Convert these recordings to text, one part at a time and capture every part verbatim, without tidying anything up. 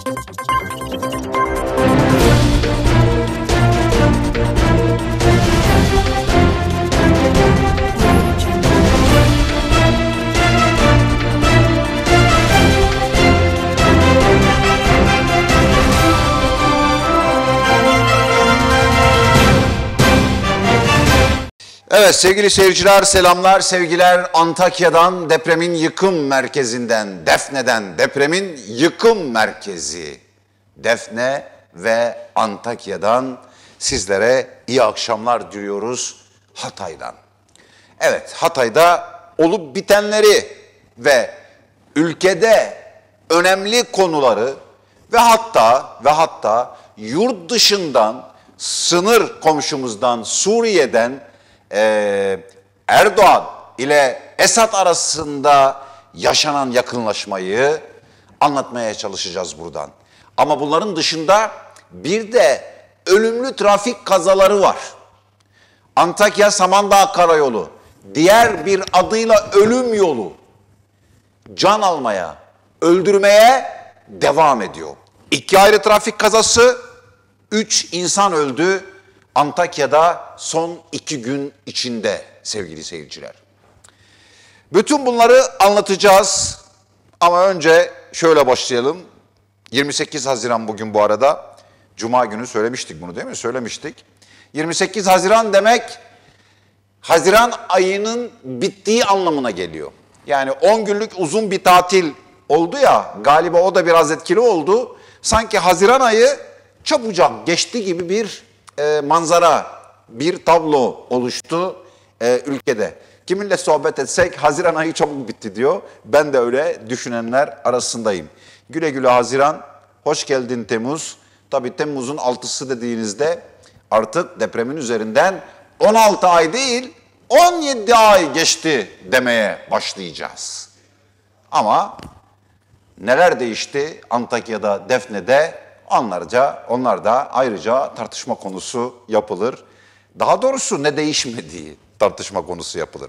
Evet sevgili seyirciler, selamlar, sevgiler. Antakya'dan, depremin yıkım merkezinden, Defne'den, depremin yıkım merkezi Defne ve Antakya'dan sizlere iyi akşamlar diliyoruz Hatay'dan. Evet, Hatay'da olup bitenleri ve ülkede önemli konuları ve hatta ve hatta yurt dışından, sınır komşumuzdan, Suriye'den Ee, Erdoğan ile Esad arasında yaşanan yakınlaşmayı anlatmaya çalışacağız buradan. Ama bunların dışında bir de ölümlü trafik kazaları var. Antakya Samandağ Karayolu, diğer bir adıyla ölüm yolu, can almaya, öldürmeye devam ediyor. İki ayrı trafik kazası, üç insan öldü Antakya'da son iki gün içinde sevgili seyirciler. Bütün bunları anlatacağız ama önce şöyle başlayalım. yirmi sekiz Haziran bugün bu arada. Cuma günü söylemiştik bunu değil mi? Söylemiştik. yirmi sekiz Haziran demek Haziran ayının bittiği anlamına geliyor. Yani on günlük uzun bir tatil oldu ya, galiba o da biraz etkili oldu. Sanki Haziran ayı çabucak geçti gibi bir E, manzara, bir tablo oluştu e, ülkede. Kiminle sohbet etsek Haziran ayı çabuk bitti diyor. Ben de öyle düşünenler arasındayım. Güle güle Haziran, hoş geldin Temmuz. Tabii Temmuz'un altısı dediğinizde artık depremin üzerinden on altı ay değil on yedi ay geçti demeye başlayacağız. Ama neler değişti Antakya'da, Defne'de? Onlarca, onlar da ayrıca tartışma konusu yapılır. Daha doğrusu ne değişmediği tartışma konusu yapılır.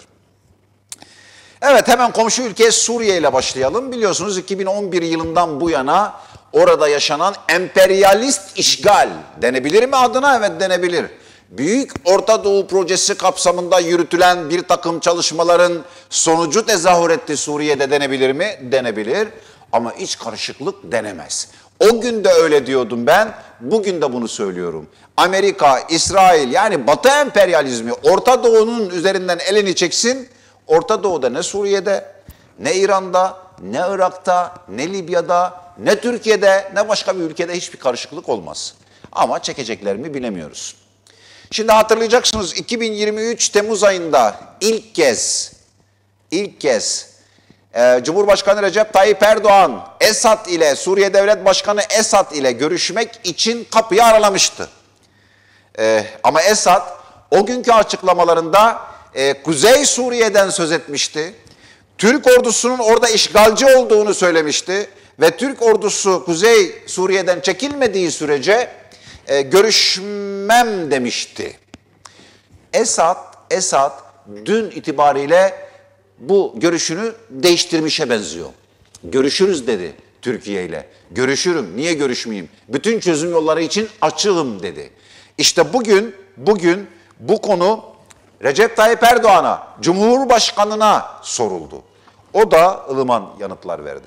Evet, hemen komşu ülke Suriye ile başlayalım. Biliyorsunuz iki bin on bir yılından bu yana orada yaşanan emperyalist işgal denebilir mi adına? Evet, denebilir. Büyük Orta Doğu projesi kapsamında yürütülen bir takım çalışmaların sonucu tezahür etti Suriye'de denebilir mi? Denebilir ama iç karışıklık denemez. O gün de öyle diyordum ben, bugün de bunu söylüyorum. Amerika, İsrail yani Batı emperyalizmi Orta Doğu'nun üzerinden elini çeksin. Orta Doğu'da ne Suriye'de, ne İran'da, ne Irak'ta, ne Libya'da, ne Türkiye'de, ne başka bir ülkede hiçbir karışıklık olmaz. Ama çekecekler mi bilemiyoruz. Şimdi hatırlayacaksınız iki bin yirmi üç Temmuz ayında ilk kez, ilk kez Cumhurbaşkanı Recep Tayyip Erdoğan, Esad ile, Suriye Devlet Başkanı Esad ile görüşmek için kapıyı aralamıştı. Ee, ama Esad o günkü açıklamalarında e, Kuzey Suriye'den söz etmişti. Türk ordusunun orada işgalci olduğunu söylemişti. Ve Türk ordusu Kuzey Suriye'den çekilmediği sürece e, görüşmem demişti. Esad, Esad dün itibariyle bu görüşünü değiştirmişe benziyor. Görüşürüz dedi Türkiye ile. Görüşürüm, niye görüşmeyeyim? Bütün çözüm yolları için açığım dedi. İşte bugün, bugün bu konu Recep Tayyip Erdoğan'a, Cumhurbaşkanı'na soruldu. O da ılıman yanıtlar verdi.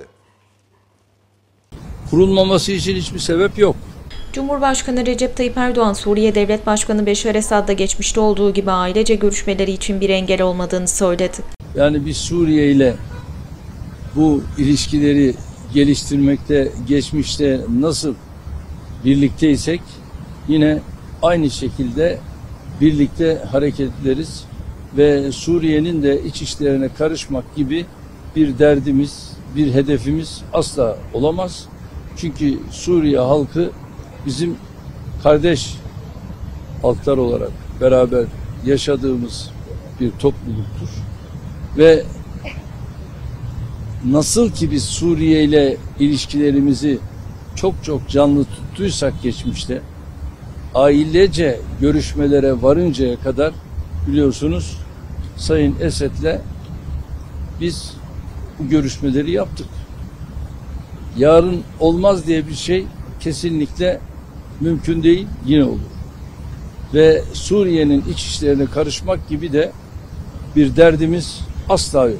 Kurulmaması için hiçbir sebep yok. Cumhurbaşkanı Recep Tayyip Erdoğan, Suriye Devlet Başkanı Beşar Esad'la geçmişte olduğu gibi ailece görüşmeleri için bir engel olmadığını söyledi. Yani biz Suriye ile bu ilişkileri geliştirmekte, geçmişte nasıl birlikteysek yine aynı şekilde birlikte hareket ederiz ve Suriye'nin de iç işlerine karışmak gibi bir derdimiz, bir hedefimiz asla olamaz. Çünkü Suriye halkı bizim kardeş halklar olarak beraber yaşadığımız bir topluluktur. Ve nasıl ki biz Suriye ile ilişkilerimizi çok çok canlı tuttuysak geçmişte, ailece görüşmelere varıncaya kadar biliyorsunuz Sayın Esed'le biz bu görüşmeleri yaptık. yarın olmaz diye bir şey kesinlikle mümkün değil, yine olur. Ve Suriye'nin iç işlerine karışmak gibi de bir derdimiz asla yok.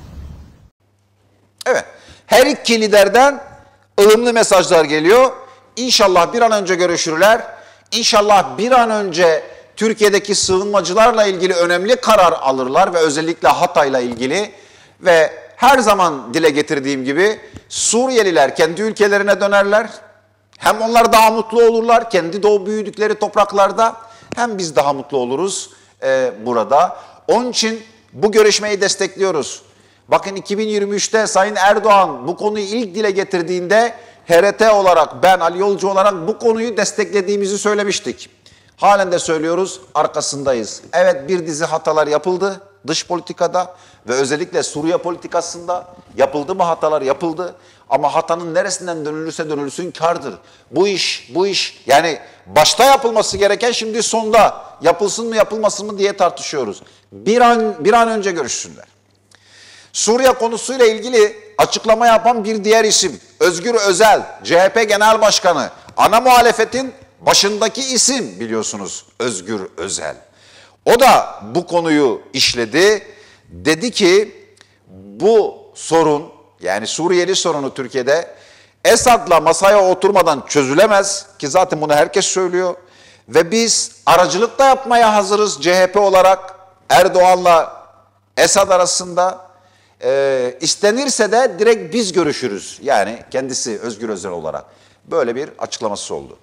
Evet, her iki liderden ılımlı mesajlar geliyor. İnşallah bir an önce görüşürler. İnşallah bir an önce Türkiye'deki sığınmacılarla ilgili önemli karar alırlar ve özellikle Hatay'la ilgili. Ve her zaman dile getirdiğim gibi Suriyeliler kendi ülkelerine dönerler. Hem onlar daha mutlu olurlar kendi doğup büyüdükleri topraklarda, hem biz daha mutlu oluruz e, burada. Onun için bu görüşmeyi destekliyoruz. Bakın iki bin yirmi üçte Sayın Erdoğan bu konuyu ilk dile getirdiğinde H R T olarak, ben Ali Yolcu olarak bu konuyu desteklediğimizi söylemiştik. Halen de söylüyoruz, arkasındayız. Evet, bir dizi hatalar yapıldı dış politikada ve özellikle Suriye politikasında. Yapıldı mı hatalar? Yapıldı. Ama hatanın neresinden dönülürse dönülsün kârdır. Bu iş, bu iş yani başta yapılması gereken şimdi sonda yapılsın mı yapılmasın mı diye tartışıyoruz. Bir an, bir an önce görüşsünler. Suriye konusuyla ilgili açıklama yapan bir diğer isim Özgür Özel, C H P Genel Başkanı, ana muhalefetin başındaki isim biliyorsunuz Özgür Özel. O da bu konuyu işledi. Dedi ki bu sorun, yani Suriyeli sorunu Türkiye'de Esad'la masaya oturmadan çözülemez ki zaten bunu herkes söylüyor. Ve biz aracılık da yapmaya hazırız C H P olarak Erdoğan'la Esad arasında. E, istenirse de direkt biz görüşürüz. Yani kendisi Özgür Özel olarak böyle bir açıklaması oldu.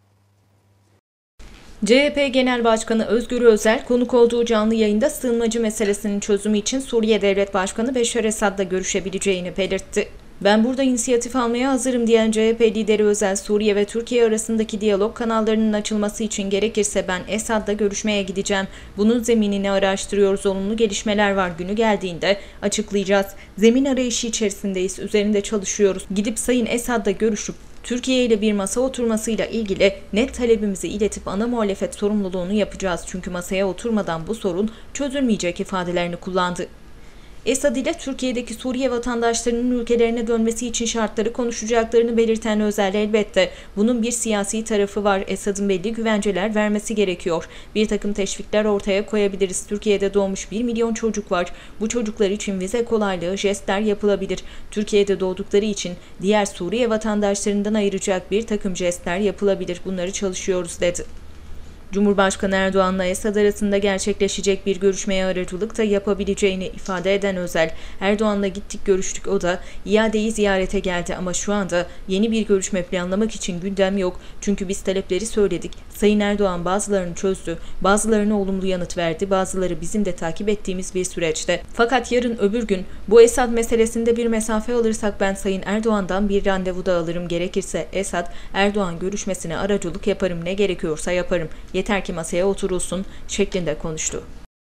C H P Genel Başkanı Özgür Özel, konuk olduğu canlı yayında sığınmacı meselesinin çözümü için Suriye Devlet Başkanı Beşar Esad'la görüşebileceğini belirtti. Ben burada inisiyatif almaya hazırım diyen C H P lideri Özel, Suriye ve Türkiye arasındaki diyalog kanallarının açılması için gerekirse ben Esad'la görüşmeye gideceğim. Bunun zeminini araştırıyoruz, olumlu gelişmeler var, günü geldiğinde açıklayacağız. Zemin arayışı içerisindeyiz, üzerinde çalışıyoruz. Gidip Sayın Esad'la görüşüp Türkiye ile bir masa oturmasıyla ilgili net talebimizi iletip ana muhalefet sorumluluğunu yapacağız. Çünkü masaya oturmadan bu sorun çözülmeyecek ifadelerini kullandı. Esad ile Türkiye'deki Suriye vatandaşlarının ülkelerine dönmesi için şartları konuşacaklarını belirten Özel, elbette bunun bir siyasi tarafı var. Esad'ın belli güvenceler vermesi gerekiyor. Bir takım teşvikler ortaya koyabiliriz. Türkiye'de doğmuş bir milyon çocuk var. Bu çocuklar için vize kolaylığı, jestler yapılabilir. Türkiye'de doğdukları için diğer Suriye vatandaşlarından ayıracak bir takım jestler yapılabilir. Bunları çalışıyoruz dedi. Cumhurbaşkanı Erdoğan'la Esad arasında gerçekleşecek bir görüşmeye aracılık da yapabileceğini ifade eden Özel, Erdoğan'la gittik görüştük, o da iadeyi ziyarete geldi ama şu anda yeni bir görüşme planlamak için gündem yok. Çünkü biz talepleri söyledik. Sayın Erdoğan bazılarını çözdü, bazılarına olumlu yanıt verdi, bazıları bizim de takip ettiğimiz bir süreçte. Fakat yarın öbür gün bu Esad meselesinde bir mesafe alırsak ben Sayın Erdoğan'dan bir randevu da alırım. Gerekirse Esad Erdoğan görüşmesine aracılık yaparım, ne gerekiyorsa yaparım. Yeter ki masaya oturulsun şeklinde konuştu.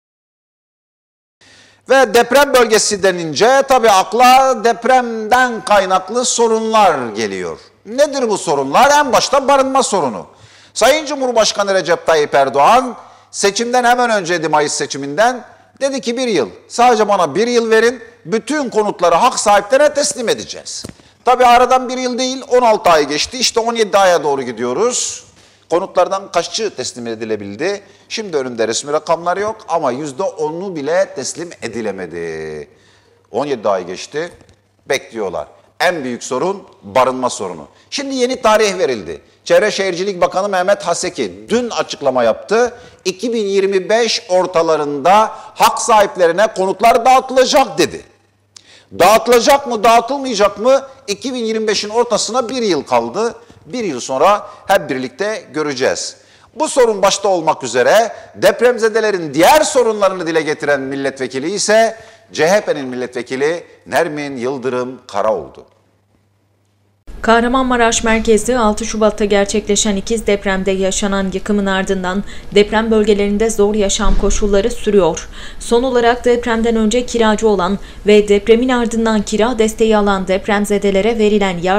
Ve deprem bölgesi denince tabii akla depremden kaynaklı sorunlar geliyor. Nedir bu sorunlar? En başta barınma sorunu. Sayın Cumhurbaşkanı Recep Tayyip Erdoğan seçimden hemen önceydi, Mayıs seçiminden, dedi ki bir yıl, sadece bana bir yıl verin, bütün konutları hak sahiplerine teslim edeceğiz. Tabii aradan bir yıl değil, on altı ay geçti, işte on yedi aya doğru gidiyoruz. Konutlardan kaççı teslim edilebildi? Şimdi önümde resmi rakamlar yok ama yüzde onu bile teslim edilemedi. on yedi ay geçti, bekliyorlar. En büyük sorun barınma sorunu. Şimdi yeni tarih verildi. Çevre Şehircilik Bakanı Mehmet Haseki dün açıklama yaptı. iki bin yirmi beş ortalarında hak sahiplerine konutlar dağıtılacak dedi. Dağıtılacak mı, dağıtılmayacak mı? iki bin yirmi beşin ortasına bir yıl kaldı. Bir yıl sonra hep birlikte göreceğiz. Bu sorun başta olmak üzere depremzedelerin diğer sorunlarını dile getiren milletvekili ise C H P'nin milletvekili Nermin Yıldırım Karaoğlu. Kahramanmaraş merkezli altı Şubat'ta gerçekleşen ikiz depremde yaşanan yıkımın ardından deprem bölgelerinde zor yaşam koşulları sürüyor. Son olarak depremden önce kiracı olan ve depremin ardından kira desteği alan depremzedelere verilen yardım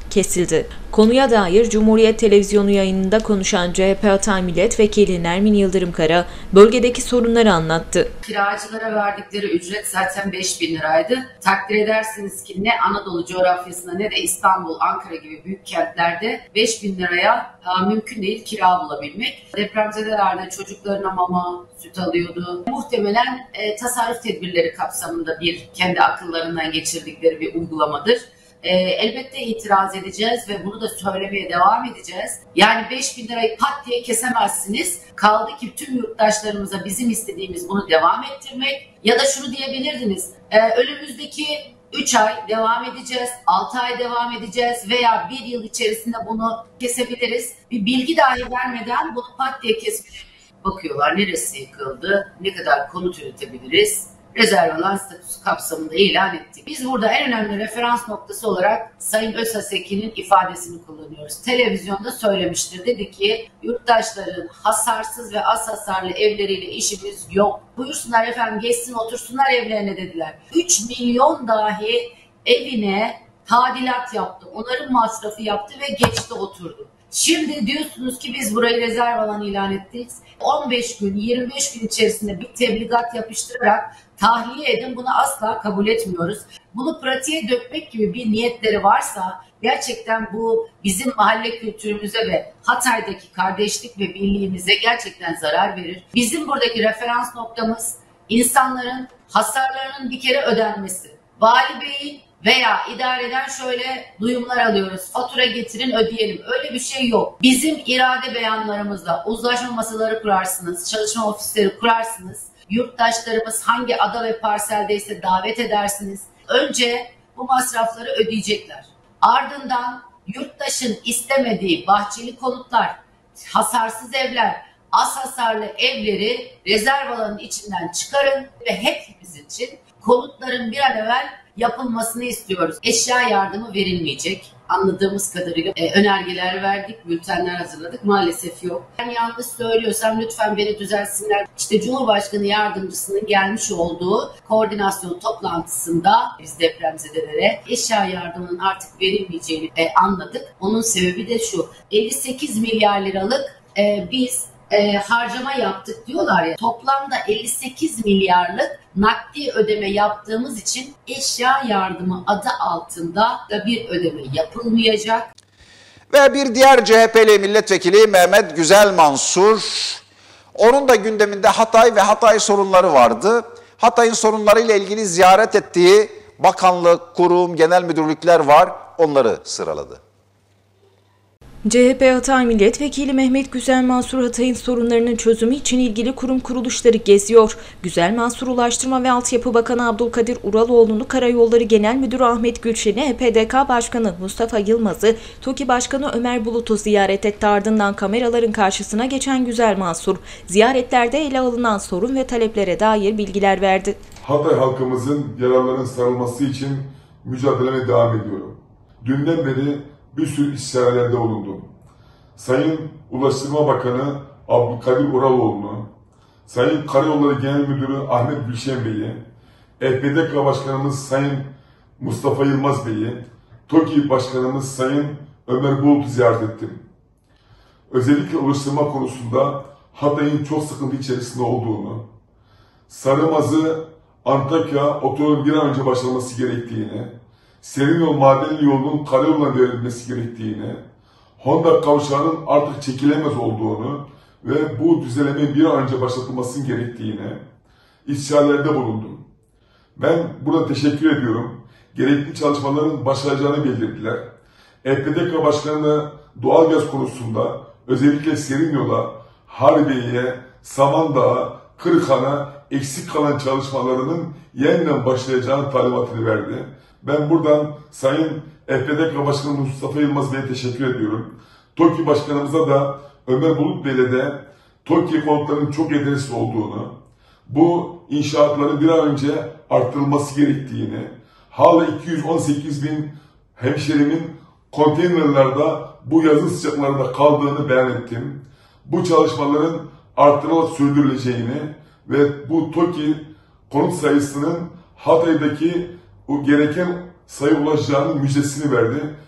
kesildi. Konuya dair Cumhuriyet Televizyonu yayınında konuşan C H P Hatay Milletvekili Nermin Yıldırımkara bölgedeki sorunları anlattı. Kiracılara verdikleri ücret zaten beş bin liraydı. Takdir edersiniz ki ne Anadolu coğrafyasında ne de İstanbul, Ankara gibi büyük kentlerde beş bin liraya e, mümkün değil kira bulabilmek. Depremzedelerde çocuklarına mama, süt alıyordu. Muhtemelen e, tasarruf tedbirleri kapsamında bir kendi akıllarından geçirdikleri bir uygulamadır. E, elbette itiraz edeceğiz ve bunu da söylemeye devam edeceğiz. Yani beş bin lirayı pat diye kesemezsiniz. Kaldı ki tüm yurttaşlarımıza bizim istediğimiz bunu devam ettirmek. Ya da şunu diyebilirdiniz, e, önümüzdeki üç ay devam edeceğiz, altı ay devam edeceğiz veya bir yıl içerisinde bunu kesebiliriz. Bir bilgi dahi vermeden bunu pat diye kesmek. Bakıyorlar neresi yıkıldı, ne kadar konut üretebiliriz. Rezerv alan statüsü kapsamında ilan ettik. Biz burada en önemli referans noktası olarak Sayın Özhaseki'nin ifadesini kullanıyoruz. Televizyonda söylemiştir. Dedi ki yurttaşların hasarsız ve az hasarlı evleriyle işimiz yok. Buyursunlar efendim geçsin otursunlar evlerine dediler. üç milyon dahi evine tadilat yaptı. Onarım masrafı yaptı ve geçti oturdu. Şimdi diyorsunuz ki biz burayı rezerv alan ilan ettik. on beş gün, yirmi beş gün içerisinde bir tebligat yapıştırarak tahliye edin. Bunu asla kabul etmiyoruz. Bunu pratiğe dökmek gibi bir niyetleri varsa gerçekten bu bizim mahalle kültürümüze ve Hatay'daki kardeşlik ve birliğimize gerçekten zarar verir. Bizim buradaki referans noktamız insanların hasarlarının bir kere ödenmesi. Vali Bey'in veya idareden şöyle duyumlar alıyoruz. Fatura getirin ödeyelim. Öyle bir şey yok. Bizim irade beyanlarımızla uzlaşma masaları kurarsınız, çalışma ofisleri kurarsınız. Yurttaşlarımız hangi ada ve parseldeyse davet edersiniz. Önce bu masrafları ödeyecekler. Ardından yurttaşın istemediği bahçeli konutlar, hasarsız evler, az hasarlı evleri rezerv alanının içinden çıkarın ve hepimiz için konutların bir an evvel yapılmasını istiyoruz. Eşya yardımı verilmeyecek. Anladığımız kadarıyla e, önergeler verdik, bültenler hazırladık. Maalesef yok. Ben yanlış söylüyorsam lütfen beni düzeltsinler. İşte Cumhurbaşkanı Yardımcısının gelmiş olduğu koordinasyon toplantısında biz depremzedelere eşya yardımının artık verilmeyeceğini e, anladık. Onun sebebi de şu. elli sekiz milyar liralık e, biz E, harcama yaptık diyorlar ya, toplamda elli sekiz milyarlık nakdi ödeme yaptığımız için eşya yardımı adı altında da bir ödeme yapılmayacak. Ve bir diğer C H P'li milletvekili Mehmet Güzel Mansur, onun da gündeminde Hatay ve Hatay sorunları vardı. Hatay'ın sorunlarıyla ilgili ziyaret ettiği bakanlık, kurum, genel müdürlükler var, onları sıraladı. C H P Hatay Milletvekili Mehmet Güzel Mansur Hatay'ın sorunlarının çözümü için ilgili kurum kuruluşları geziyor. Güzel Mansur Ulaştırma ve Altyapı Bakanı Abdülkadir Uraloğlu'nu, Karayolları Genel Müdürü Ahmet Gülşen'i, H P D K Başkanı Mustafa Yılmaz'ı, TOKİ Başkanı Ömer Bulut'u ziyaret etti. Ardından kameraların karşısına geçen Güzel Mansur, ziyaretlerde ele alınan sorun ve taleplere dair bilgiler verdi. Hatay halkımızın yararlarının sarılması için mücadeleme devam ediyorum. Dünden beri bir sürü istişarelerde bulundum. Sayın Ulaştırma Bakanı Abdülkadir Uraloğlu'nu, Sayın Karayolları Genel Müdürü Ahmet Gülşen Bey'i, H P D K Başkanımız Sayın Mustafa Yılmaz Bey'i, TOKİ Başkanımız Sayın Ömer Bulut'u ziyaret ettim. Özellikle ulaştırma konusunda Hatay'ın çok sıkıntı içerisinde olduğunu, Sarımazı Antakya otoyolun bir an önce başlaması gerektiğini, Serinyol Madenli yolunun karayoluna devrilmesi gerektiğini, Honda kavşağının artık çekilemez olduğunu ve bu düzenlemenin bir an önce başlatılmasının gerektiğini istişarelerde bulundum. Ben burada teşekkür ediyorum. Gerekli çalışmaların başlayacağını bildirdiler. H P D K Başkanı doğalgaz konusunda özellikle Serinyol'a, Harbiye'ye, Samandağ'a, Kırıkhan'a eksik kalan çalışmalarının yeniden başlayacağını talimatını verdi. Ben buradan Sayın H P D K Başkanı Mustafa Yılmaz Bey'e teşekkür ediyorum. TOKİ Başkanımıza da Ömer Bulut Bey'le de TOKİ konutlarının çok yetersiz olduğunu, bu inşaatların bir an önce arttırılması gerektiğini, hala iki yüz on sekiz bin hemşerimin konteynerlerde bu yazın sıcaklarında kaldığını beyan ettim. Bu çalışmaların arttırılarak sürdürüleceğini ve bu TOKİ konut sayısının Hatay'daki o gereken sayı ulaşacağının müjdesini verdi.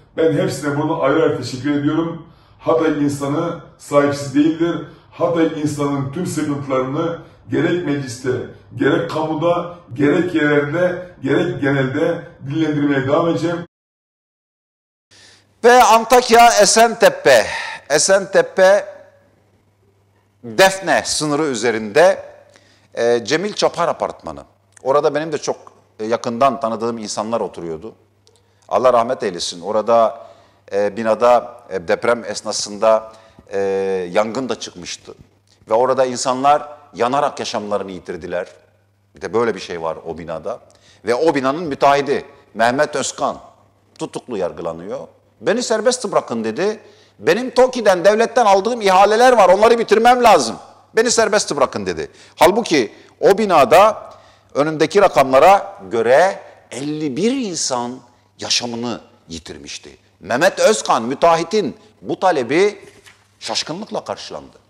Ben hepsine bunu ayrı ayrı teşekkür ediyorum. Hatay insanı sahipsiz değildir. Hatay insanın tüm sıkıntılarını gerek mecliste, gerek kamuda, gerek yerelde, gerek genelde dillendirmeye devam edeceğim. Ve Antakya Esentepe, Esentepe Defne sınırı üzerinde e, Cemil Çapar Apartmanı. Orada benim de çok yakından tanıdığım insanlar oturuyordu. Allah rahmet eylesin. Orada e, binada e, deprem esnasında e, yangın da çıkmıştı. Ve orada insanlar yanarak yaşamlarını yitirdiler. Bir de böyle bir şey var o binada. Ve o binanın müteahhidi Mehmet Özkan tutuklu yargılanıyor. Beni serbest bırakın dedi. Benim TOKİ'den, devletten aldığım ihaleler var, onları bitirmem lazım. Beni serbest bırakın dedi. Halbuki o binada önümdeki rakamlara göre elli bir insan yaşamını yitirmişti. Mehmet Özkan, müteahhitin bu talebi şaşkınlıkla karşılandı.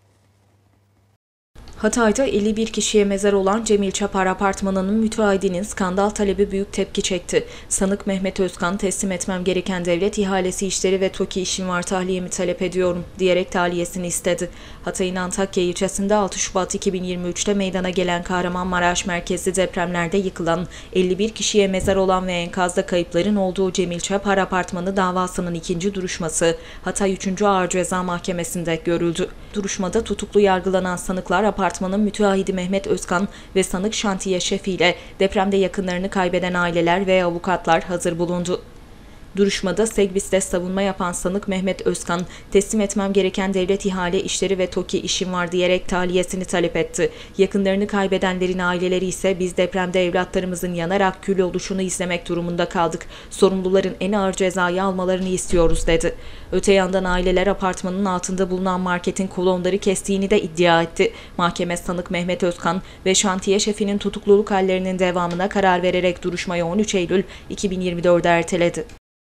Hatay'da elli bir kişiye mezar olan Cemil Çapar Apartmanı'nın müteahhidinin skandal talebi büyük tepki çekti. Sanık Mehmet Özkan, teslim etmem gereken devlet ihalesi işleri ve TOKİ işim var, tahliyemi talep ediyorum diyerek tahliyesini istedi. Hatay'ın Antakya ilçesinde altı Şubat iki bin yirmi üç'te meydana gelen Kahramanmaraş merkezli depremlerde yıkılan, elli bir kişiye mezar olan ve enkazda kayıpların olduğu Cemil Çapar Apartmanı davasının ikinci duruşması Hatay üçüncü Ağır Ceza Mahkemesi'nde görüldü. Duruşmada tutuklu yargılanan sanıklar apartmanın müteahhidi Mehmet Özkan ve sanık şantiye şefiyle depremde yakınlarını kaybeden aileler ve avukatlar hazır bulundu. Duruşmada Segbis'te savunma yapan sanık Mehmet Özkan, teslim etmem gereken devlet ihale işleri ve TOKİ işim var diyerek tahliyesini talep etti. Yakınlarını kaybedenlerin aileleri ise biz depremde evlatlarımızın yanarak kül oluşunu izlemek durumunda kaldık. Sorumluların en ağır cezayı almalarını istiyoruz dedi. Öte yandan aileler apartmanın altında bulunan marketin kolonları kestiğini de iddia etti. Mahkeme sanık Mehmet Özkan ve şantiye şefinin tutukluluk hallerinin devamına karar vererek duruşmayı on üç Eylül iki bin yirmi dört'e erteledi.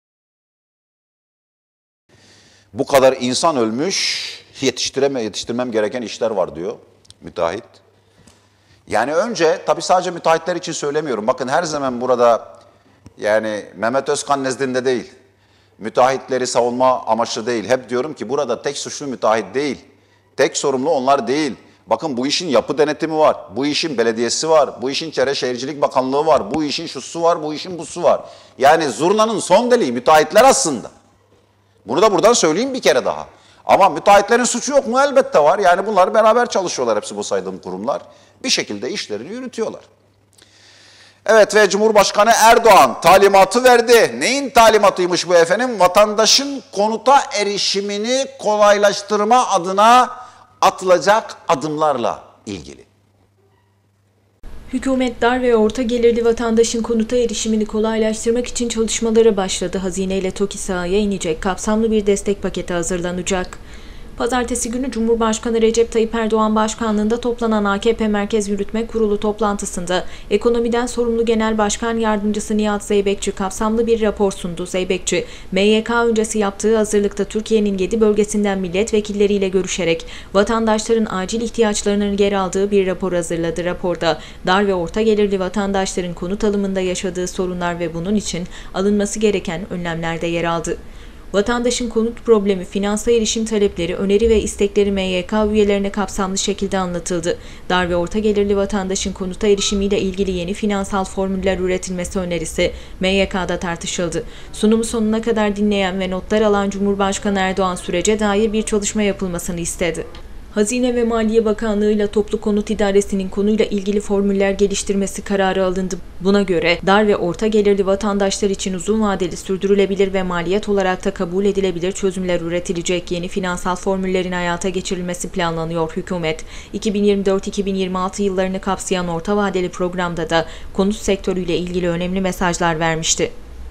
Bu kadar insan ölmüş, yetiştireme, yetiştirmem gereken işler var diyor müteahhit. Yani önce, tabii sadece müteahhitler için söylemiyorum. Bakın her zaman burada, yani Mehmet Özkan nezdinde değil, müteahhitleri savunma amaçlı değil. Hep diyorum ki burada tek suçlu müteahhit değil, tek sorumlu onlar değil. Bakın bu işin yapı denetimi var, bu işin belediyesi var, bu işin Çevre Şehircilik Bakanlığı var, bu işin şusu var, bu işin busu var. Yani zurnanın son deliği müteahhitler aslında. Bunu da buradan söyleyeyim bir kere daha. Ama müteahhitlerin suçu yok mu? Elbette var. Yani bunlar beraber çalışıyorlar, hepsi bu saydığım kurumlar. Bir şekilde işlerini yürütüyorlar. Evet ve Cumhurbaşkanı Erdoğan talimatı verdi. Neyin talimatıymış bu efendim? Vatandaşın konuta erişimini kolaylaştırma adına atılacak adımlarla ilgili. Hükümet dar ve orta gelirli vatandaşın konuta erişimini kolaylaştırmak için çalışmalara başladı. Hazine ile TOKİ sahaya inecek, kapsamlı bir destek paketi hazırlanacak. Pazartesi günü Cumhurbaşkanı Recep Tayyip Erdoğan başkanlığında toplanan A K P Merkez Yürütme Kurulu toplantısında ekonomiden sorumlu Genel Başkan Yardımcısı Nihat Zeybekçi kapsamlı bir rapor sundu. Zeybekçi, M Y K öncesi yaptığı hazırlıkta Türkiye'nin yedi bölgesinden milletvekilleriyle görüşerek vatandaşların acil ihtiyaçlarının yer aldığı bir rapor hazırladı. Raporda dar ve orta gelirli vatandaşların konut alımında yaşadığı sorunlar ve bunun için alınması gereken önlemler de yer aldı. Vatandaşın konut problemi, finansa erişim talepleri, öneri ve istekleri M Y K üyelerine kapsamlı şekilde anlatıldı. Dar ve orta gelirli vatandaşın konuta erişimiyle ilgili yeni finansal formüller üretilmesi önerisi M Y K'da tartışıldı. Sunumu sonuna kadar dinleyen ve notlar alan Cumhurbaşkanı Erdoğan sürece dair bir çalışma yapılmasını istedi. Hazine ve Maliye Bakanlığı ile Toplu Konut İdaresi'nin konuyla ilgili formüller geliştirmesi kararı alındı. Buna göre dar ve orta gelirli vatandaşlar için uzun vadeli sürdürülebilir ve maliyet olarak da kabul edilebilir çözümler üretilecek yeni finansal formüllerin hayata geçirilmesi planlanıyor. Hükümet, iki bin yirmi dört iki bin yirmi altı yıllarını kapsayan orta vadeli programda da konut sektörüyle ilgili önemli mesajlar vermişti.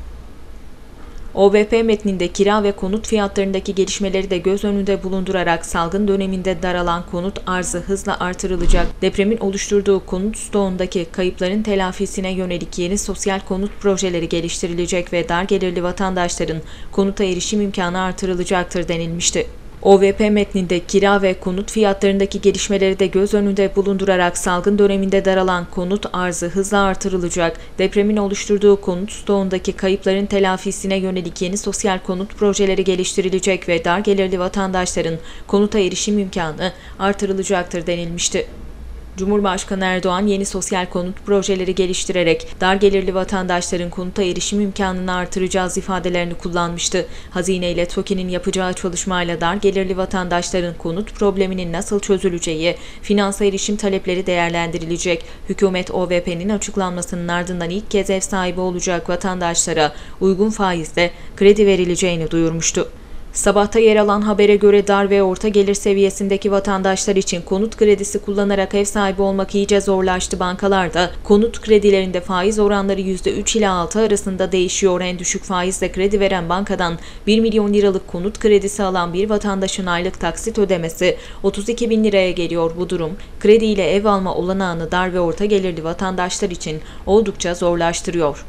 O V P metninde kira ve konut fiyatlarındaki gelişmeleri de göz önünde bulundurarak salgın döneminde daralan konut arzı hızla artırılacak, depremin oluşturduğu konut stoğundaki kayıpların telafisine yönelik yeni sosyal konut projeleri geliştirilecek ve dar gelirli vatandaşların konuta erişim imkanı artırılacaktır denilmişti. O V P metninde kira ve konut fiyatlarındaki gelişmeleri de göz önünde bulundurarak salgın döneminde daralan konut arzı hızla artırılacak, depremin oluşturduğu konut stoğundaki kayıpların telafisine yönelik yeni sosyal konut projeleri geliştirilecek ve dar gelirli vatandaşların konuta erişim imkanı artırılacaktır denilmişti. Cumhurbaşkanı Erdoğan yeni sosyal konut projeleri geliştirerek dar gelirli vatandaşların konuta erişim imkanını artıracağız ifadelerini kullanmıştı. Hazine ile TOKİ'nin yapacağı çalışmayla dar gelirli vatandaşların konut probleminin nasıl çözüleceği, finansa erişim talepleri değerlendirilecek. Hükümet O V P'nin açıklanmasının ardından ilk kez ev sahibi olacak vatandaşlara uygun faizle kredi verileceğini duyurmuştu. Sabahta yer alan habere göre dar ve orta gelir seviyesindeki vatandaşlar için konut kredisi kullanarak ev sahibi olmak iyice zorlaştı. Bankalarda konut kredilerinde faiz oranları yüzde üç ila altı arasında değişiyor. En düşük faizle kredi veren bankadan bir milyon liralık konut kredisi alan bir vatandaşın aylık taksit ödemesi otuz iki bin liraya geliyor. Bu durum krediyle ev alma olanağını dar ve orta gelirli vatandaşlar için oldukça zorlaştırıyor.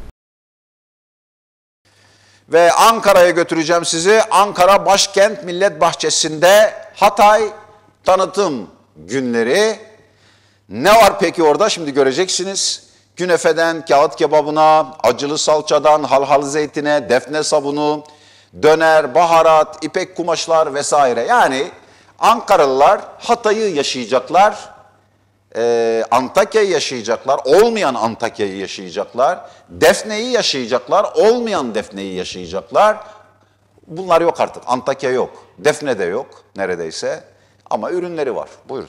Ve Ankara'ya götüreceğim sizi. Ankara Başkent Millet Bahçesi'nde Hatay tanıtım günleri. Ne var peki orada? Şimdi göreceksiniz. Künefeden kağıt kebabına, acılı salçadan halhal zeytine, defne sabunu, döner, baharat, ipek kumaşlar vesaire. Yani Ankaralılar Hatay'ı yaşayacaklar. Ee, Antakya'yı yaşayacaklar, olmayan Antakya'yı yaşayacaklar, Defne'yi yaşayacaklar, olmayan Defne'yi yaşayacaklar. Bunlar yok artık, Antakya yok, Defne de yok neredeyse ama ürünleri var. Buyurun.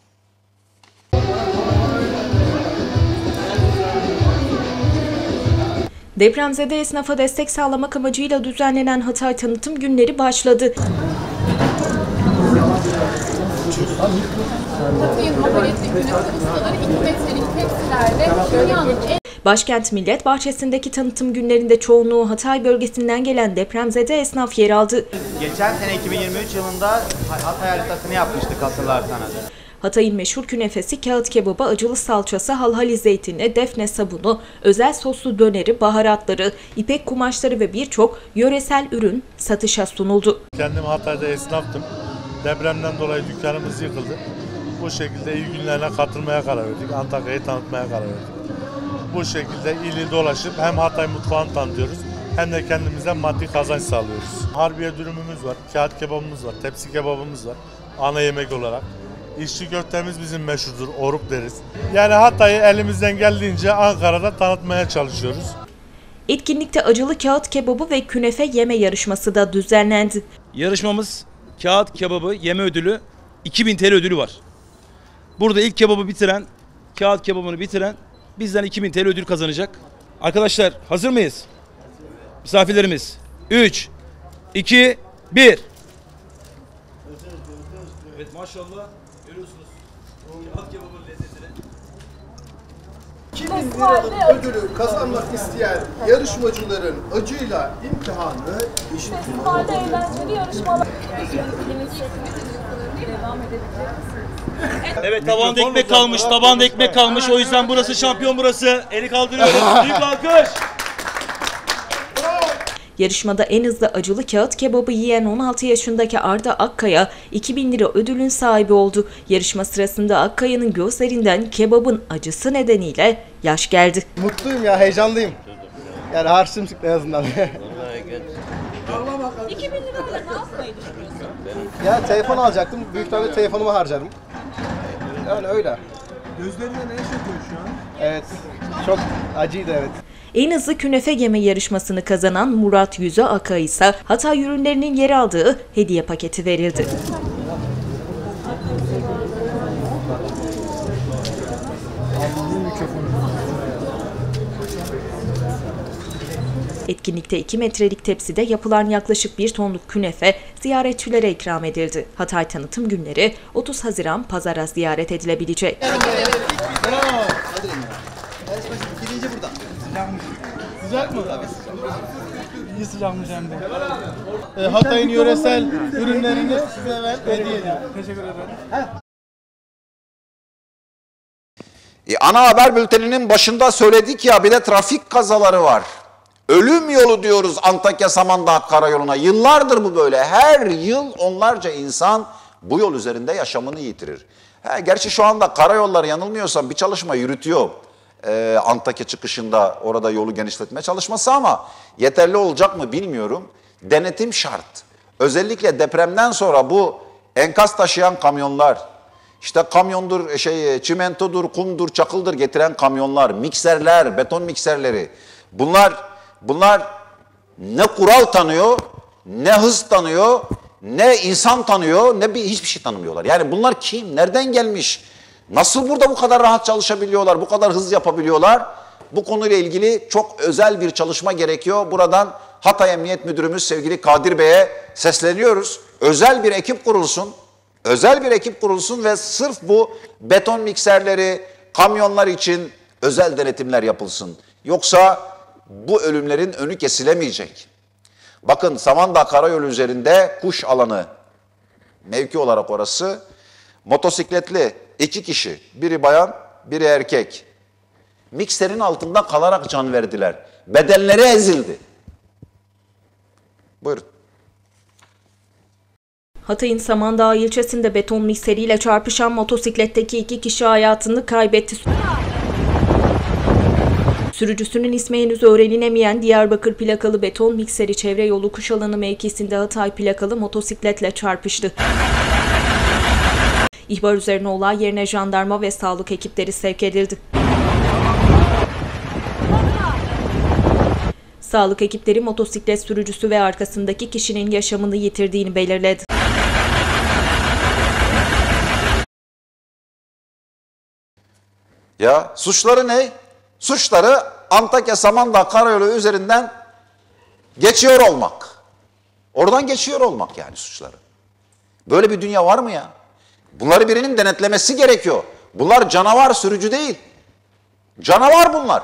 Depremzede esnafa destek sağlamak amacıyla düzenlenen Hatay tanıtım günleri başladı. Hatay'ın maharetli künefe ustaları iki metrelik tepsilerle dünyanın en... Başkent Millet Bahçesi'ndeki tanıtım günlerinde çoğunluğu Hatay bölgesinden gelen depremzede esnaf yer aldı. Geçen sene iki bin yirmi üç yılında Hatay haritasını yapmıştık hatırlarsanız. Hatay'ın meşhur künefesi, kağıt kebabı, acılı salçası, halhali zeytini, defne sabunu, özel soslu döneri, baharatları, ipek kumaşları ve birçok yöresel ürün satışa sunuldu. Kendim Hatay'da esnaftım. Depremden dolayı dükkanımız yıkıldı. Bu şekilde il günlerine katılmaya karar verdik. Antakya'yı tanıtmaya karar verdik. Bu şekilde ili dolaşıp hem Hatay mutfağını tanıtıyoruz hem de kendimize maddi kazanç sağlıyoruz. Harbiye dürümümüz var, kağıt kebabımız var, tepsi kebabımız var ana yemek olarak. İşçi köftemiz bizim meşhurdur, oruk deriz. Yani Hatay'ı elimizden geldiğince Ankara'da tanıtmaya çalışıyoruz. Etkinlikte acılı kağıt kebabı ve künefe yeme yarışması da düzenlendi. Yarışmamız kağıt kebabı yeme ödülü, iki bin T L ödülü var. Burada ilk kebabı bitiren, kağıt kebabını bitiren bizden iki bin T L ödül kazanacak. Arkadaşlar hazır mıyız? Misafirlerimiz. üç, iki, bir. Evet maşallah görüyorsunuz. Kağıt kebabının lezzetini. iki bin liralık ödülü kazanmak isteyen yarışmacıların acıyla imtihanı eşit Festivalde eğlenceli yarışmalar. Devam Evet tabanda ekmek kalmış, tabanda ekmek kalmış. O yüzden burası şampiyon burası. Eli kaldırıyoruz. Büyük alkış. Yarışmada en hızlı acılı kağıt kebabı yiyen on altı yaşındaki Arda Akkaya iki bin lira ödülün sahibi oldu. Yarışma sırasında Akkaya'nın gözlerinden kebabın acısı nedeniyle yaş geldi. Mutluyum ya, heyecanlıyım. Yani harçlığım çıktı en azından. iki bin lirayla ne yapmayı düşünüyorsun? Ya telefon alacaktım, büyük ihtimalle telefonumu harcarım. Yani öyle. Gözlerinde ne yaşatıyor şu an? Evet, çok acıydı evet. En hızlı künefe yeme yarışmasını kazanan Murat Yüze Aka ise Hatay ürünlerinin yer aldığı hediye paketi verildi. Etkinlikte iki metrelik tepside yapılan yaklaşık bir tonluk künefe ziyaretçilere ikram edildi. Hatay tanıtım günleri otuz Haziran Pazara ziyaret edilebilecek. Bravo. Birinci burada. Sıcak mı? İyi sıcakmış hem de. E, Hatay'ın yöresel ürünlerini size ben hediye ediyorum. Teşekkür ederim. E, ana haber bülteninin başında söyledik ya, bir de trafik kazaları var. Ölüm yolu diyoruz Antakya Samandağ Karayolu'na. Yıllardır bu böyle. Her yıl onlarca insan bu yol üzerinde yaşamını yitirir. He, gerçi şu anda karayolları yanılmıyorsam bir çalışma yürütüyor. Ee, Antakya çıkışında orada yolu genişletme çalışması ama yeterli olacak mı bilmiyorum. Denetim şart. Özellikle depremden sonra bu enkaz taşıyan kamyonlar, işte kamyondur, şey, çimentodur, kumdur, çakıldır getiren kamyonlar, mikserler, beton mikserleri. Bunlar bunlar ne kural tanıyor, ne hız tanıyor, ne insan tanıyor, ne bir hiçbir şey tanımıyorlar. Yani bunlar kim, nereden gelmiş, nasıl burada bu kadar rahat çalışabiliyorlar, bu kadar hız yapabiliyorlar? Bu konuyla ilgili çok özel bir çalışma gerekiyor. Buradan Hatay Emniyet Müdürümüz sevgili Kadir Bey'e sesleniyoruz. Özel bir ekip kurulsun, özel bir ekip kurulsun ve sırf bu beton mikserleri, kamyonlar için özel denetimler yapılsın. Yoksa bu ölümlerin önü kesilemeyecek. Bakın Samandağ Karayolu üzerinde kuş alanı mevki olarak orası. Motosikletli iki kişi, biri bayan, biri erkek. Mikserin altında kalarak can verdiler. Bedenleri ezildi. Buyurun. Hatay'ın Samandağ ilçesinde beton mikseriyle çarpışan motosikletteki iki kişi hayatını kaybetti. Sürücüsünün ismi henüz öğrenilemeyen Diyarbakır plakalı beton mikseri çevre yolu Kuşalanı mevkisinde Hatay plakalı motosikletle çarpıştı. İhbar üzerine olay yerine jandarma ve sağlık ekipleri sevk edildi. Sağlık ekipleri motosiklet sürücüsü ve arkasındaki kişinin yaşamını yitirdiğini belirledi. Ya suçları ne? Suçları Antakya Samandağ Karayolu üzerinden geçiyor olmak. Oradan geçiyor olmak yani suçları. Böyle bir dünya var mı ya? Bunları birinin denetlemesi gerekiyor. Bunlar canavar sürücü değil. Canavar bunlar.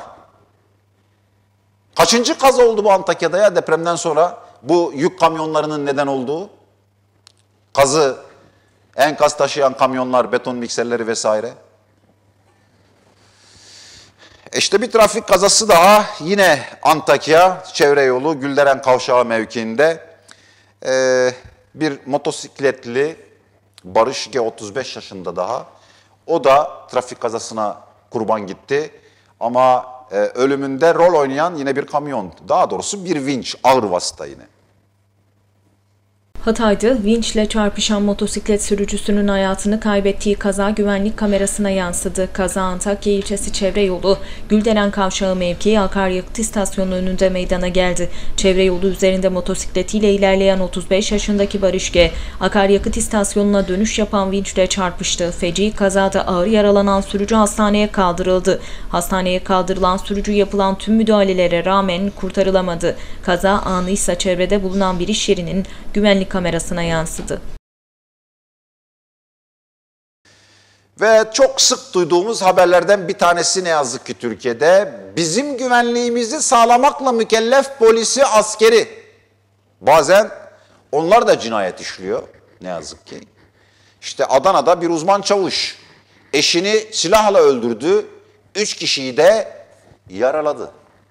Kaçıncı kaza oldu bu Antakya'da ya depremden sonra? Bu yük kamyonlarının neden olduğu. Kazı, enkaz taşıyan kamyonlar, beton mikserleri vesaire. İşte bir trafik kazası daha yine Antakya çevre yolu Gülderen Kavşağı mevkiinde ee, bir motosikletli Barış G otuz beş yaşında daha. O da trafik kazasına kurban gitti ama e, ölümünde rol oynayan yine bir kamyon, daha doğrusu bir vinç, ağır vasıta yine. Hatay'da vinçle çarpışan motosiklet sürücüsünün hayatını kaybettiği kaza güvenlik kamerasına yansıdı. Kaza Antakya ilçesi çevre yolu Gülderen Kavşağı mevkii akaryakıt istasyonu önünde meydana geldi. Çevre yolu üzerinde motosikletiyle ilerleyen otuz beş yaşındaki Barış G, akaryakıt istasyonuna dönüş yapan vinçle çarpıştı. Feci kazada ağır yaralanan sürücü hastaneye kaldırıldı. Hastaneye kaldırılan sürücü yapılan tüm müdahalelere rağmen kurtarılamadı. Kaza anı ise çevrede bulunan bir iş yerinin güvenlik kamerasına yansıdı. Ve çok sık duyduğumuz haberlerden bir tanesi ne yazık ki Türkiye'de, bizim güvenliğimizi sağlamakla mükellef polisi, askeri. Bazen onlar da cinayet işliyor ne yazık ki. İşte Adana'da bir uzman çavuş eşini silahla öldürdü, üç kişiyi de yaraladı.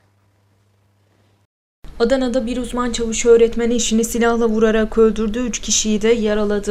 Adana'da bir uzman çavuş öğretmen eşini silahla vurarak öldürdü, üç kişiyi de yaraladı.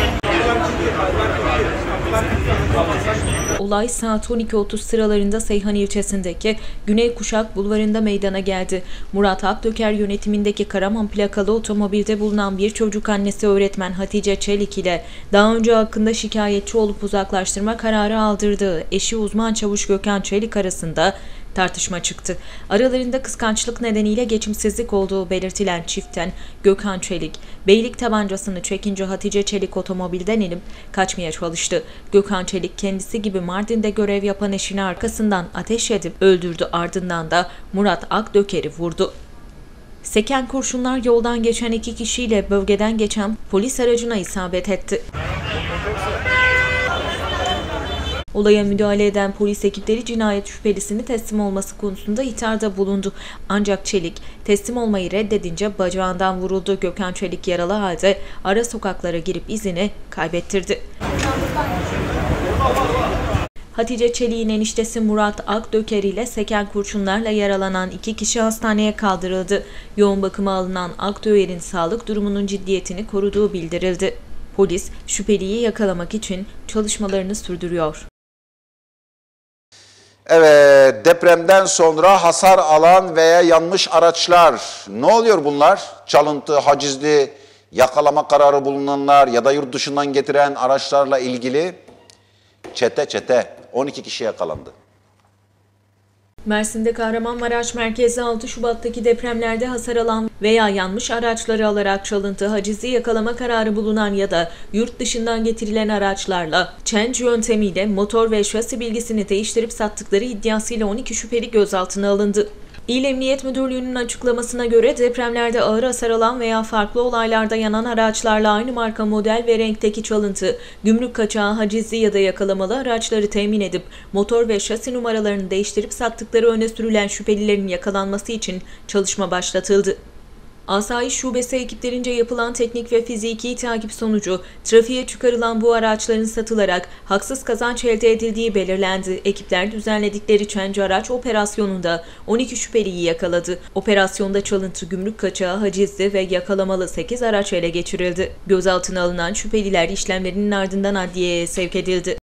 Olay saat on iki otuz sıralarında Seyhan ilçesindeki Güney Kuşak Bulvarı'nda meydana geldi. Murat Akdöker yönetimindeki Karaman plakalı otomobilde bulunan bir çocuk annesi öğretmen Hatice Çelik ile daha önce hakkında şikayetçi olup uzaklaştırma kararı aldırdığı eşi uzman çavuş Gökhan Çelik arasında tartışma çıktı. Aralarında kıskançlık nedeniyle geçimsizlik olduğu belirtilen çiftten Gökhan Çelik, beylik tabancasını çekince Hatice Çelik otomobilden inip kaçmaya çalıştı. Gökhan Çelik kendisi gibi Mardin'de görev yapan eşini arkasından ateş edip öldürdü, ardından da Murat Akdöker'i vurdu. Seken kurşunlar yoldan geçen iki kişiyle bölgeden geçen polis aracına isabet etti. Olaya müdahale eden polis ekipleri cinayet şüphelisini teslim olması konusunda ihtarda bulundu. Ancak Çelik teslim olmayı reddedince bacağından vuruldu. Gökhan Çelik yaralı halde ara sokaklara girip izini kaybettirdi. Hatice Çelik'in eniştesi Murat Akdöker ile seken kurşunlarla yaralanan iki kişi hastaneye kaldırıldı. Yoğun bakıma alınan Akdöker'in sağlık durumunun ciddiyetini koruduğu bildirildi. Polis şüpheliyi yakalamak için çalışmalarını sürdürüyor. Evet, depremden sonra hasar alan veya yanmış araçlar. Ne oluyor bunlar? Çalıntı, hacizli, yakalama kararı bulunanlar ya da yurt dışından getiren araçlarla ilgili çete çete on iki kişi yakalandı. Mersin'de Kahramanmaraş merkezli altı Şubat'taki depremlerde hasar alan veya yanmış araçları alarak çalıntı, hacizli yakalama kararı bulunan ya da yurt dışından getirilen araçlarla change yöntemiyle motor ve şasi bilgisini değiştirip sattıkları iddiasıyla on iki şüpheli gözaltına alındı. İl Emniyet Müdürlüğü'nün açıklamasına göre depremlerde ağır hasar alan veya farklı olaylarda yanan araçlarla aynı marka, model ve renkteki çalıntı, gümrük kaçağı, hacizli ya da yakalamalı araçları temin edip motor ve şasi numaralarını değiştirip sattıkları öne sürülen şüphelilerin yakalanması için çalışma başlatıldı. Asayiş Şubesi ekiplerince yapılan teknik ve fiziki takip sonucu trafiğe çıkarılan bu araçların satılarak haksız kazanç elde edildiği belirlendi. Ekipler düzenledikleri Çence araç operasyonunda on iki şüpheliyi yakaladı. Operasyonda çalıntı, gümrük kaçağı, hacizli ve yakalamalı sekiz araç ele geçirildi. Gözaltına alınan şüpheliler işlemlerinin ardından adliyeye sevk edildi.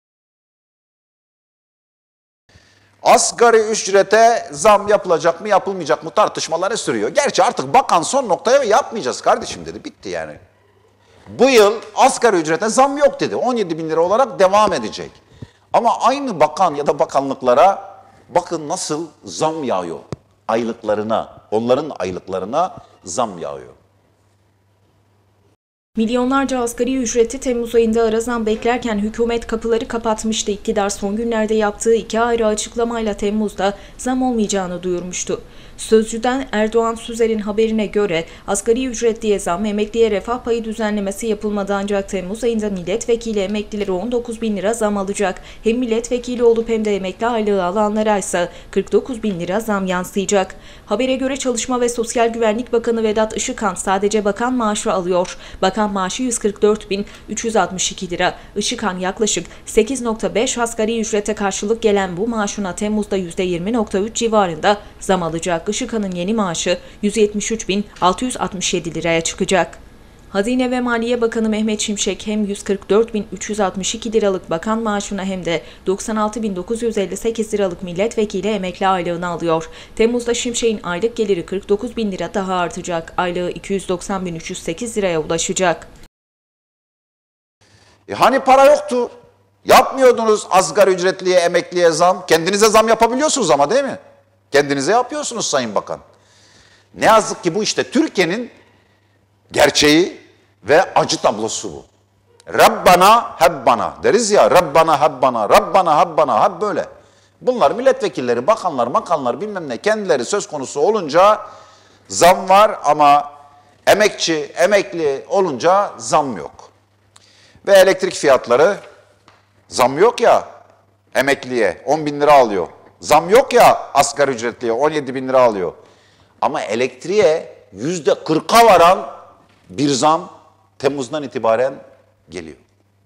Asgari ücrete zam yapılacak mı yapılmayacak mı tartışmaları sürüyor. Gerçi artık bakan son noktaya yapmayacağız kardeşim dedi. Bitti yani. Bu yıl asgari ücrete zam yok dedi. on yedi bin lira olarak devam edecek. Ama aynı bakan ya da bakanlıklara bakın nasıl zam yağıyor. Aylıklarına, onların aylıklarına zam yağıyor. Milyonlarca asgari ücreti Temmuz ayında ara zam beklerken hükümet kapıları kapatmıştı. İktidar son günlerde yaptığı iki ayrı açıklamayla Temmuz'da zam olmayacağını duyurmuştu. Sözcü'den Erdoğan Süzer'in haberine göre asgari ücretliye zam, emekliye refah payı düzenlemesi yapılmadı ancak Temmuz ayında milletvekili emeklileri on dokuz bin lira zam alacak. Hem milletvekili olup hem de emekli aylığı alanlara ise kırk dokuz bin lira zam yansıyacak. Habere göre Çalışma ve Sosyal Güvenlik Bakanı Vedat Işıkhan sadece bakan maaşı alıyor. Bakan maaşı yüz kırk dört bin üç yüz altmış iki lira. Işıkhan yaklaşık sekiz nokta beş asgari ücrete karşılık gelen bu maaşına Temmuz'da yüzde yirmi nokta üç civarında zam alacak. Işıkhan'ın yeni maaşı yüz yetmiş üç bin altı yüz altmış yedi liraya çıkacak. Hazine ve Maliye Bakanı Mehmet Şimşek hem yüz kırk dört bin üç yüz altmış iki liralık bakan maaşına hem de doksan altı bin dokuz yüz elli sekiz liralık milletvekili emekli aylığını alıyor. Temmuz'da Şimşek'in aylık geliri kırk dokuz bin lira daha artacak. Aylığı iki yüz doksan bin üç yüz sekiz liraya ulaşacak. E hani para yoktu? Yapmıyordunuz asgari ücretliye, emekliye zam. Kendinize zam yapabiliyorsunuz ama değil mi? Kendinize yapıyorsunuz Sayın Bakan. Ne yazık ki bu işte Türkiye'nin gerçeği ve acı tablosu bu. Rabbana hebbana deriz ya, Rabbana hebbana, Rabbana hebbana, hep böyle. Bunlar milletvekilleri, bakanlar, makanlar bilmem ne kendileri söz konusu olunca zam var ama emekçi, emekli olunca zam yok. Ve elektrik fiyatları, zam yok ya emekliye on bin lira alıyor. Zam yok ya asgari ücretliye on yedi bin lira alıyor. Ama elektriğe yüzde kırka varan bir zam Temmuz'dan itibaren geliyor.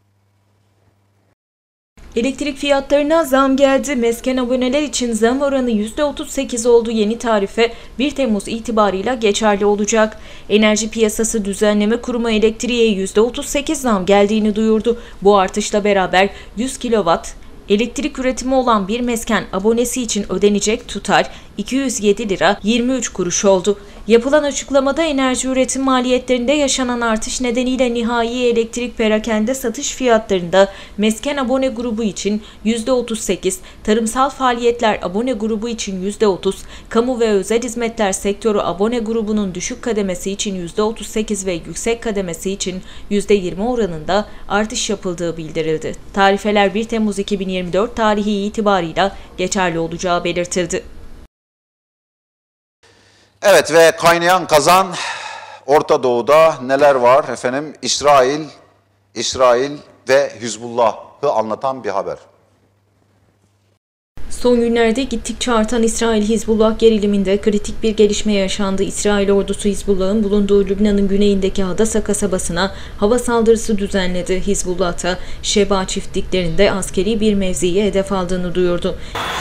Elektrik fiyatlarına zam geldi. Mesken aboneler için zam oranı yüzde otuz sekiz oldu. Yeni tarife bir Temmuz itibarıyla geçerli olacak. Enerji Piyasası Düzenleme Kurumu elektriğe yüzde otuz sekiz zam geldiğini duyurdu. Bu artışla beraber yüz kilowatt elektrik üretimi olan bir mesken abonesi için ödenecek tutar iki yüz yedi lira yirmi üç kuruş oldu. Yapılan açıklamada enerji üretim maliyetlerinde yaşanan artış nedeniyle nihai elektrik perakende satış fiyatlarında mesken abone grubu için yüzde otuz sekiz, tarımsal faaliyetler abone grubu için yüzde otuz, kamu ve özel hizmetler sektörü abone grubunun düşük kademesi için yüzde otuz sekiz ve yüksek kademesi için yüzde yirmi oranında artış yapıldığı bildirildi. Tarifeler bir Temmuz iki bin yirmi dört tarihi itibarıyla geçerli olacağı belirtildi. Evet ve kaynayan kazan Orta Doğu'da neler var efendim? İsrail, İsrail ve Hizbullah'ı anlatan bir haber. Son günlerde gittikçe artan İsrail-Hizbullah geriliminde kritik bir gelişme yaşandı. İsrail ordusu Hizbullah'ın bulunduğu Lübnan'ın güneyindeki Hadasa kasabasına hava saldırısı düzenledi. Hizbullah da Şeba çiftliklerinde askeri bir mevziye hedef aldığını duyurdu.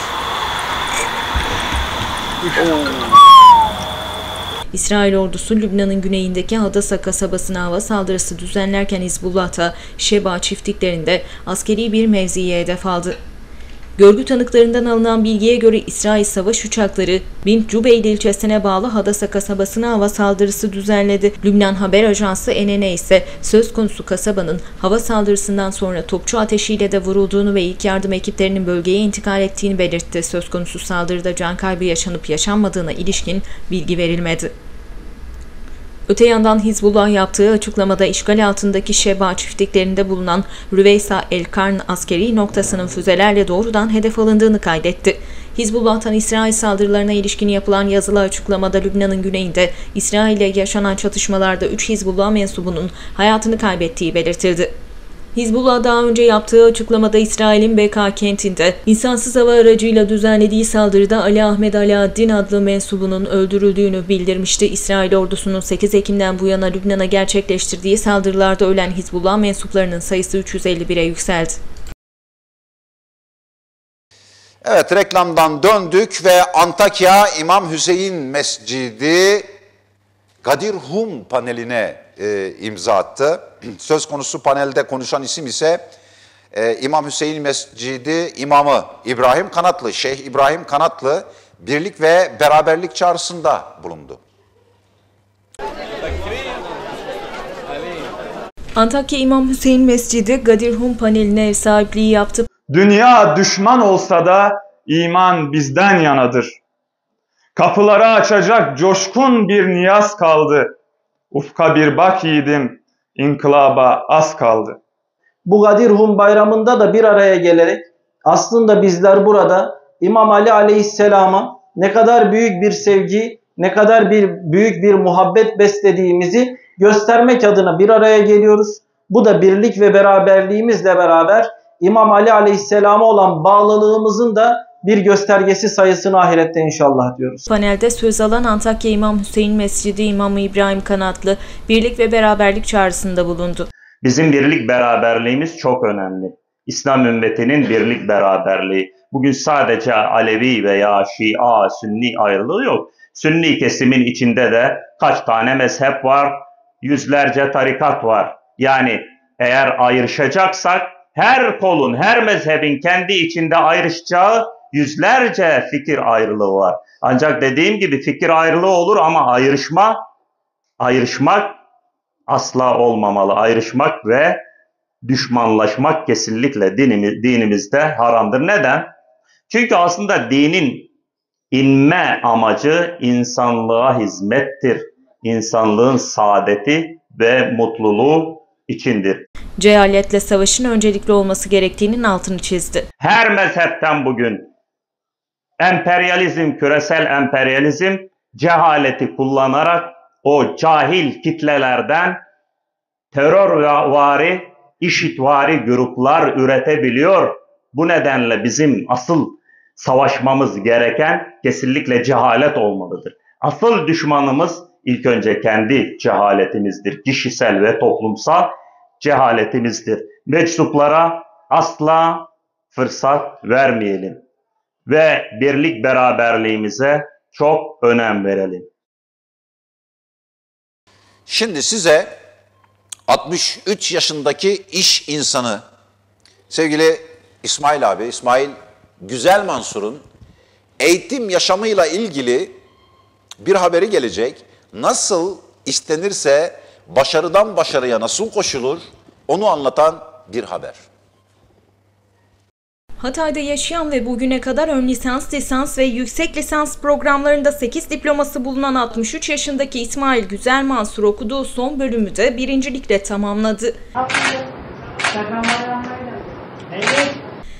İsrail ordusu Lübnan'ın güneyindeki Hadasa kasabasına hava saldırısı düzenlerken Hizbullah da Şeba çiftliklerinde askeri bir mevziye hedef aldı. Görgü tanıklarından alınan bilgiye göre İsrail savaş uçakları Bint Cübeyl ilçesine bağlı Hadasa kasabasına hava saldırısı düzenledi. Lübnan haber ajansı N N A ise söz konusu kasabanın hava saldırısından sonra topçu ateşiyle de vurulduğunu ve ilk yardım ekiplerinin bölgeye intikal ettiğini belirtti. Söz konusu saldırıda can kaybı yaşanıp yaşanmadığına ilişkin bilgi verilmedi. Öte yandan Hizbullah yaptığı açıklamada işgal altındaki Şeba çiftliklerinde bulunan Rüveysa El-Karn askeri noktasının füzelerle doğrudan hedef alındığını kaydetti. Hizbullah'tan İsrail saldırılarına ilişkin yapılan yazılı açıklamada Lübnan'ın güneyinde İsrail ile yaşanan çatışmalarda üç Hizbullah mensubunun hayatını kaybettiği belirtildi. Hizbullah daha önce yaptığı açıklamada İsrail'in Beka kentinde insansız hava aracıyla düzenlediği saldırıda Ali Ahmed Alaaddin adlı mensubunun öldürüldüğünü bildirmişti. İsrail ordusunun sekiz Ekim'den bu yana Lübnan'a gerçekleştirdiği saldırılarda ölen Hizbullah mensuplarının sayısı üç yüz elli bire yükseldi. Evet, reklamdan döndük ve Antakya İmam Hüseyin Mescidi Gadir Hum paneline e, imza attı. Söz konusu panelde konuşan isim ise e, İmam Hüseyin Mescidi İmamı İbrahim Kanatlı, Şeyh İbrahim Kanatlı birlik ve beraberlik çağrısında bulundu. Antakya İmam Hüseyin Mescidi Gadir Hum paneline ev sahipliği yaptı. Dünya düşman olsa da iman bizden yanadır. Kapıları açacak coşkun bir niyaz kaldı. Ufka bir bak yiğidim, inkılaba az kaldı. Bu Gadir Hum bayramında da bir araya gelerek aslında bizler burada İmam Ali Aleyhisselam'a ne kadar büyük bir sevgi, ne kadar bir büyük bir muhabbet beslediğimizi göstermek adına bir araya geliyoruz. Bu da birlik ve beraberliğimizle beraber İmam Ali Aleyhisselam'a olan bağlılığımızın da bir göstergesi sayısını ahirette inşallah diyoruz. Panelde söz alan Antakya İmam Hüseyin Mescidi İmamı İbrahim Kanatlı birlik ve beraberlik çağrısında bulundu. Bizim birlik beraberliğimiz çok önemli. İslam ümmetinin birlik beraberliği. Bugün sadece Alevi veya Şia, Sünni ayrılığı yok. Sünni kesimin içinde de kaç tane mezhep var, yüzlerce tarikat var. Yani eğer ayrışacaksak her kolun, her mezhebin kendi içinde ayrışacağı yüzlerce fikir ayrılığı var. Ancak dediğim gibi fikir ayrılığı olur ama ayrışma, ayrışmak asla olmamalı. Ayrışmak ve düşmanlaşmak kesinlikle dinimiz, dinimizde haramdır. Neden? Çünkü aslında dinin inme amacı insanlığa hizmettir. İnsanlığın saadeti ve mutluluğu içindir. Cehaletle savaşın öncelikli olması gerektiğinin altını çizdi. Her mezhepten bugün emperyalizm, küresel emperyalizm cehaleti kullanarak o cahil kitlelerden terörvari, işitvari gruplar üretebiliyor. Bu nedenle bizim asıl savaşmamız gereken kesinlikle cehalet olmalıdır. Asıl düşmanımız ilk önce kendi cehaletimizdir. Kişisel ve toplumsal cehaletimizdir. Meczuplara asla fırsat vermeyelim ve birlik beraberliğimize çok önem verelim. Şimdi size altmış üç yaşındaki iş insanı sevgili İsmail abi, İsmail Güzel Mansur'un eğitim yaşamıyla ilgili bir haberi gelecek. Nasıl istenirse başarıdan başarıya nasıl koşulur onu anlatan bir haber. Hatay'da yaşayan ve bugüne kadar ön lisans, lisans ve yüksek lisans programlarında sekiz diploması bulunan altmış üç yaşındaki İsmail Güzel Mansur okuduğu son bölümü de birincilikle tamamladı.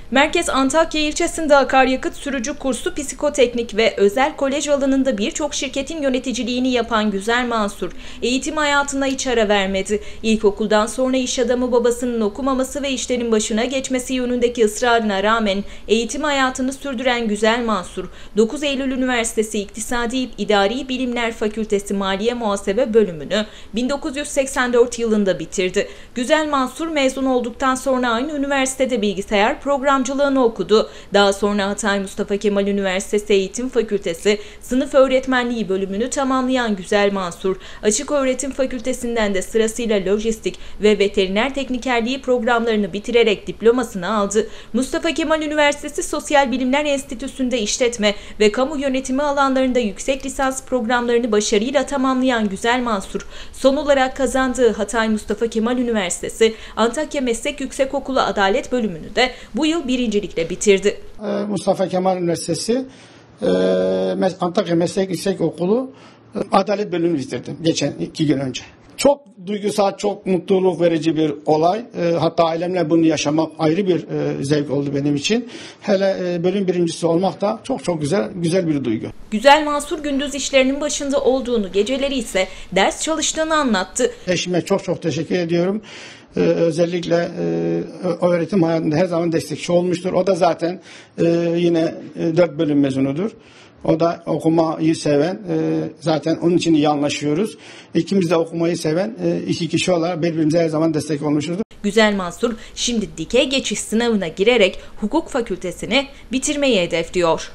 Merkez Antakya ilçesinde akaryakıt sürücü kursu, psikoteknik ve özel kolej alanında birçok şirketin yöneticiliğini yapan Güzel Mansur, eğitim hayatına hiç ara vermedi. İlkokuldan sonra iş adamı babasının okumaması ve işlerin başına geçmesi yönündeki ısrarına rağmen eğitim hayatını sürdüren Güzel Mansur, dokuz Eylül Üniversitesi İktisadi İdari Bilimler Fakültesi Maliye Muhasebe bölümünü bin dokuz yüz seksen dört yılında bitirdi. Güzel Mansur mezun olduktan sonra aynı üniversitede bilgisayar programcılığını okudu. Daha sonra Hatay Mustafa Kemal Üniversitesi Eğitim Fakültesi Sınıf Öğretmenliği bölümünü tamamlayan Güzel Mansur, Açık Öğretim Fakültesinden de sırasıyla lojistik ve veteriner teknikerliği programlarını bitirerek diplomasını aldı. Mustafa Kemal Üniversitesi Sosyal Bilimler Enstitüsü'nde işletme ve kamu yönetimi alanlarında yüksek lisans programlarını başarıyla tamamlayan Güzel Mansur, son olarak kazandığı Hatay Mustafa Kemal Üniversitesi Antakya Meslek Yüksekokulu Adalet bölümünü de bu yıl birincilikle bitirdi. Mustafa Kemal Üniversitesi Antakya Meslek Yüksekokulu Adalet bölümünü bitirdim geçen iki gün önce. Çok duygusal, çok mutluluk verici bir olay. E, hatta ailemle bunu yaşamak ayrı bir e, zevk oldu benim için. Hele e, bölüm birincisi olmak da çok çok güzel güzel bir duygu. Güzel Mansur gündüz işlerinin başında olduğunu, geceleri ise ders çalıştığını anlattı. Eşime çok çok teşekkür ediyorum. Ee, özellikle e, öğretim hayatında her zaman destekçi olmuştur. O da zaten e, yine e, dört bölüm mezunudur. O da okumayı seven, e, zaten onun için iyi anlaşıyoruz. İkimiz de okumayı seven e, iki kişi olarak birbirimize her zaman destek olmuşuz. Güzel Mansur şimdi dikey geçiş sınavına girerek hukuk fakültesini bitirmeyi hedefliyor.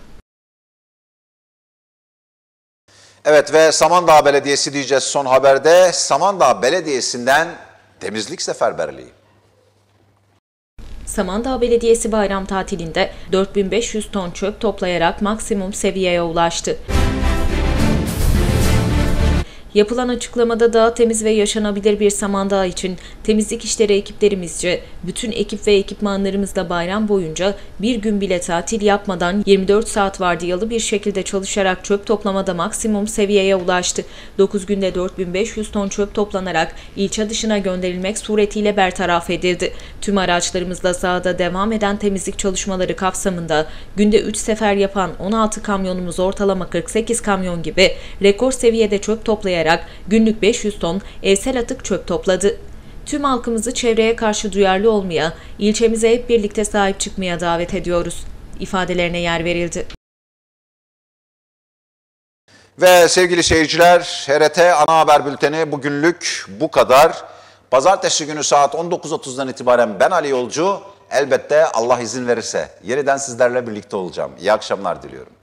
Evet ve Samandağ Belediyesi diyeceğiz son haberde. Samandağ Belediyesi'nden temizlik seferberliği. Samandağ Belediyesi bayram tatilinde dört bin beş yüz ton çöp toplayarak maksimum seviyeye ulaştı. Yapılan açıklamada daha temiz ve yaşanabilir bir Samandağ için temizlik işleri ekiplerimizce bütün ekip ve ekipmanlarımızla bayram boyunca bir gün bile tatil yapmadan yirmi dört saat vardiyalı bir şekilde çalışarak çöp toplamada maksimum seviyeye ulaştı. dokuz günde dört bin beş yüz ton çöp toplanarak ilçe dışına gönderilmek suretiyle bertaraf edildi. Tüm araçlarımızla sahada devam eden temizlik çalışmaları kapsamında günde üç sefer yapan on altı kamyonumuz ortalama kırk sekiz kamyon gibi rekor seviyede çöp toplayarak günlük beş yüz ton evsel atık çöp topladı. Tüm halkımızı çevreye karşı duyarlı olmaya, ilçemize hep birlikte sahip çıkmaya davet ediyoruz ifadelerine yer verildi. Ve sevgili seyirciler, H R T Ana Haber Bülteni bugünlük bu kadar. Pazartesi günü saat on dokuz otuzdan itibaren ben Ali Yolcu, elbette Allah izin verirse yeniden sizlerle birlikte olacağım. İyi akşamlar diliyorum.